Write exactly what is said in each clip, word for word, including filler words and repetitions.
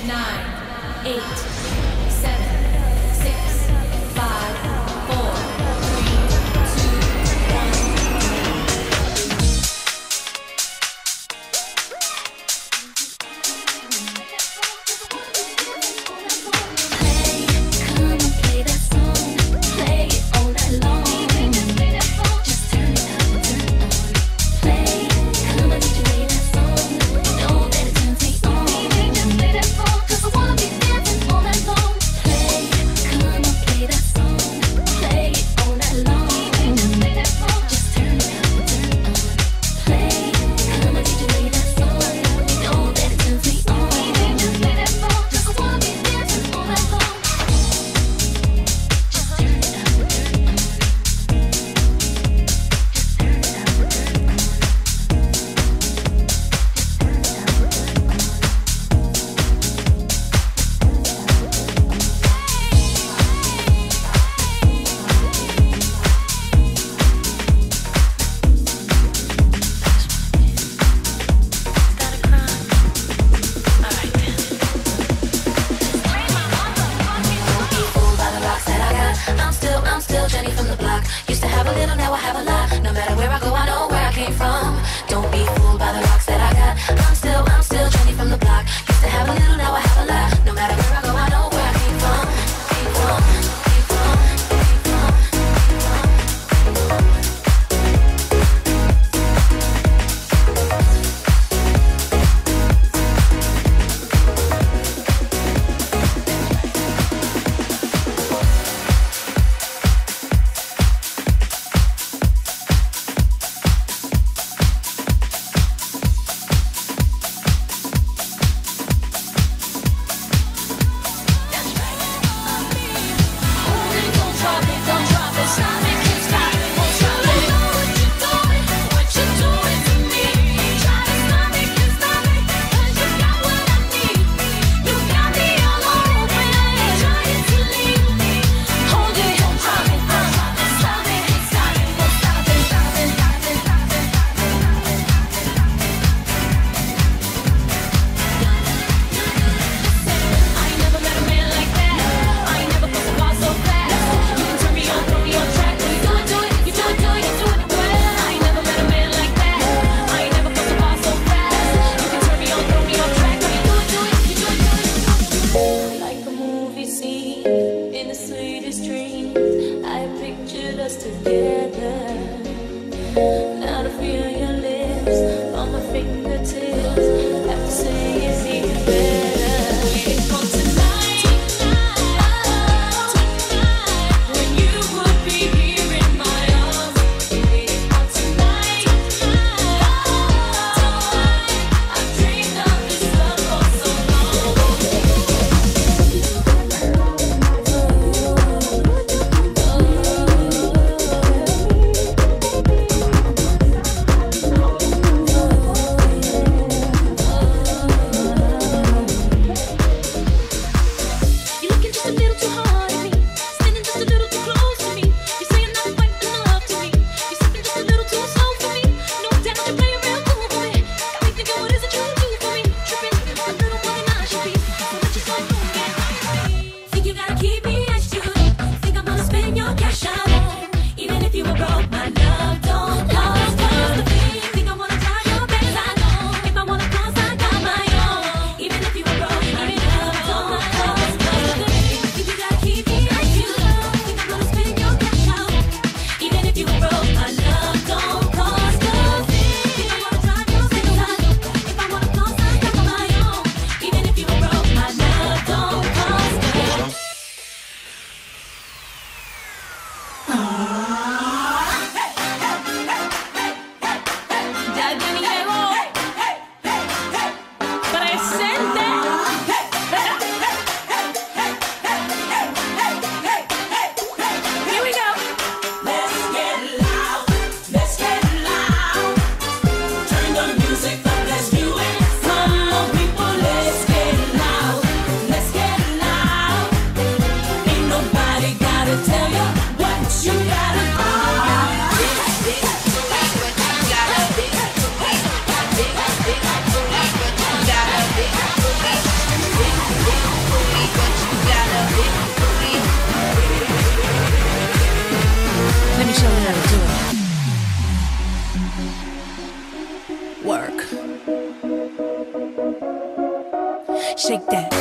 nine, eight, seven, six, five, four, three, two, Cause I wanna be dancing all night long. Shake that.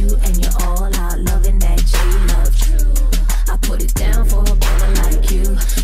you.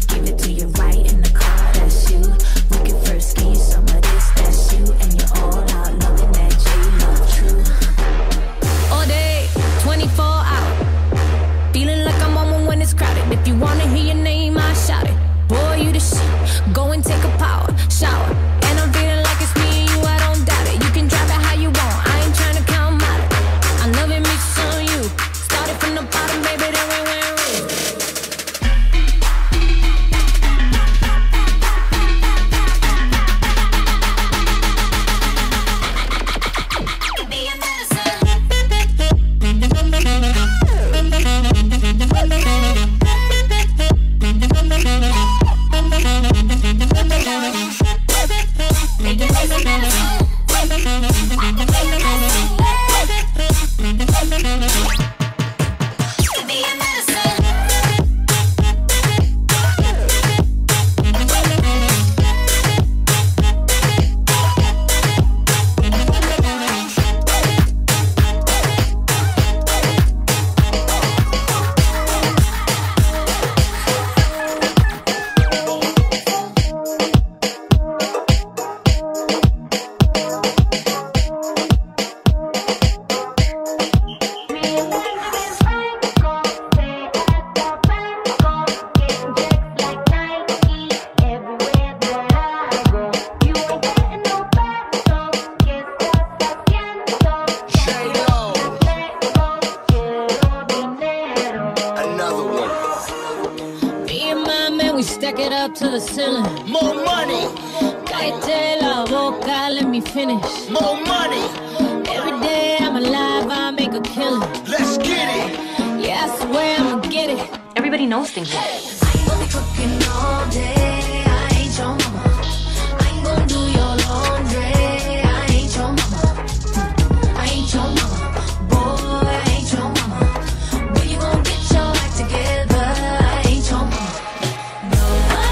we stack it up to the ceiling. More money. Cállate la boca, let me finish. More money. Every day I'm alive, I make a killing. Let's get it. Yeah, I swear I'ma get it. Everybody knows things. I ain't gonna be cooking all day. I ain't your mama. I ain't gonna do your laundry. I ain't your mama. I ain't your mama. Boy, I ain't your mama. When you gonna get your act together? I ain't your mama. No,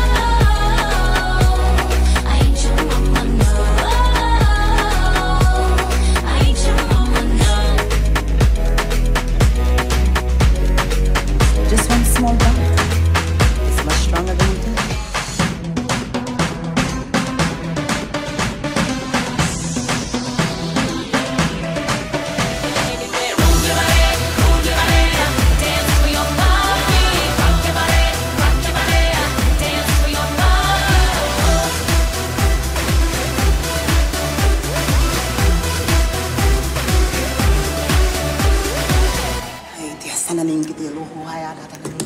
I ain't your mama. No, I ain't your mama. No. Just one small bump. It's much stronger than you think. Dance for your mommy. Rock your body, rock your body. Dance for your mommy. Ay, Dios, sana ning kiti luho haya data na